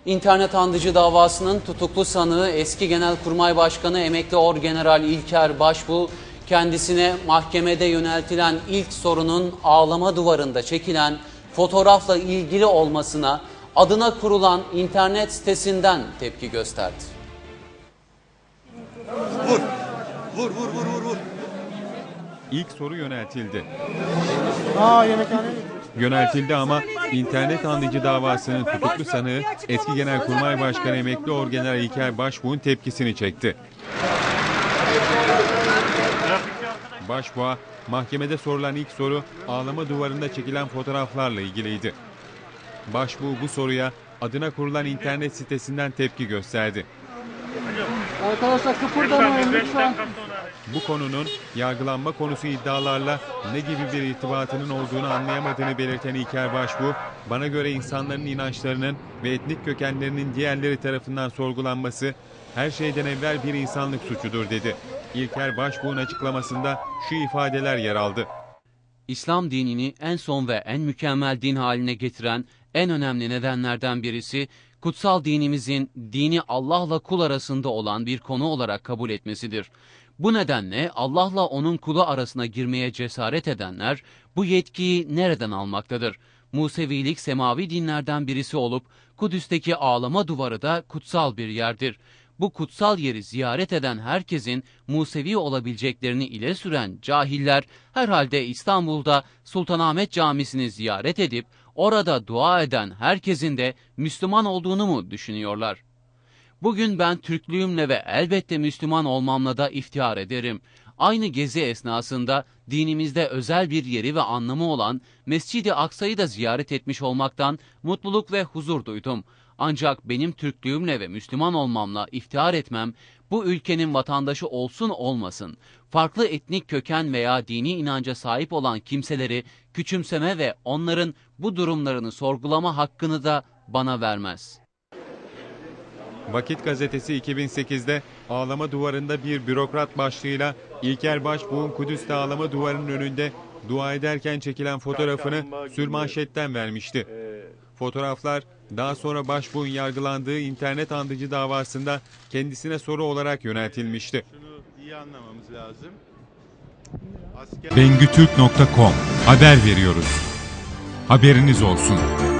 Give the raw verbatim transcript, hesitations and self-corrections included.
İnternet andıcı davasının tutuklu sanığı eski Genelkurmay Başkanı emekli Orgeneral İlker Başbuğ, kendisine mahkemede yöneltilen ilk sorunun ağlama duvarında çekilen fotoğrafla ilgili olmasına adına kurulan internet sitesinden tepki gösterdi. Vur, vur, vur, vur, vur, vur. İlk soru yöneltildi. Aa, yemekhane Yöneltildi ama internet andıcı davasının tutuklu sanığı eski Genelkurmay Başkanı emekli Orgeneral İlker Başbuğ'un tepkisini çekti. Başbuğ'a mahkemede sorulan ilk soru ağlama duvarında çekilen fotoğraflarla ilgiliydi. Başbuğ bu soruya adına kurulan internet sitesinden tepki gösterdi. Arkadaşlar kıpırdamayın lütfen. Bu konunun yargılanma konusu iddialarla ne gibi bir irtibatının olduğunu anlayamadığını belirten İlker Başbuğ, bana göre insanların inançlarının ve etnik kökenlerinin diğerleri tarafından sorgulanması her şeyden evvel bir insanlık suçudur dedi. İlker Başbuğ'un açıklamasında şu ifadeler yer aldı. İslam dinini en son ve en mükemmel din haline getiren en önemli nedenlerden birisi, kutsal dinimizin dini Allah'la kul arasında olan bir konu olarak kabul etmesidir. Bu nedenle Allah'la onun kulu arasına girmeye cesaret edenler bu yetkiyi nereden almaktadır? Musevilik semavi dinlerden birisi olup Kudüs'teki ağlama duvarı da kutsal bir yerdir. Bu kutsal yeri ziyaret eden herkesin Musevi olabileceklerini ileri süren cahiller herhalde İstanbul'da Sultanahmet Camisi'ni ziyaret edip orada dua eden herkesin de Müslüman olduğunu mu düşünüyorlar? Bugün ben Türklüğümle ve elbette Müslüman olmamla da iftihar ederim. Aynı gezi esnasında dinimizde özel bir yeri ve anlamı olan Mescid-i Aksa'yı da ziyaret etmiş olmaktan mutluluk ve huzur duydum. Ancak benim Türklüğümle ve Müslüman olmamla iftihar etmem, bu ülkenin vatandaşı olsun olmasın, farklı etnik köken veya dini inanca sahip olan kimseleri küçümseme ve onların bu durumlarını sorgulama hakkını da bana vermez. Vakit Gazetesi iki bin sekizde ağlama duvarında bir bürokrat başlığıyla İlker Başbuğ'un Kudüs'te ağlama duvarının önünde dua ederken çekilen fotoğrafını sürmanşetten vermişti. Fotoğraflar daha sonra Başbuğ'un yargılandığı internet andıcı davasında kendisine soru olarak yöneltilmişti. Şunu iyi anlamamız lazım. Asker... Bengütürk nokta com haber veriyoruz. Haberiniz olsun.